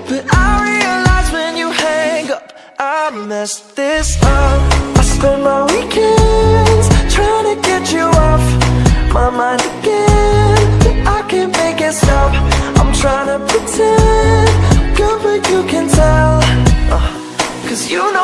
But I realize when you hang up, I messed this up. I spend my weekends trying to get you off my mind again, but I can't make it stop. I'm trying to pretend good, but you can tell, 'cause you know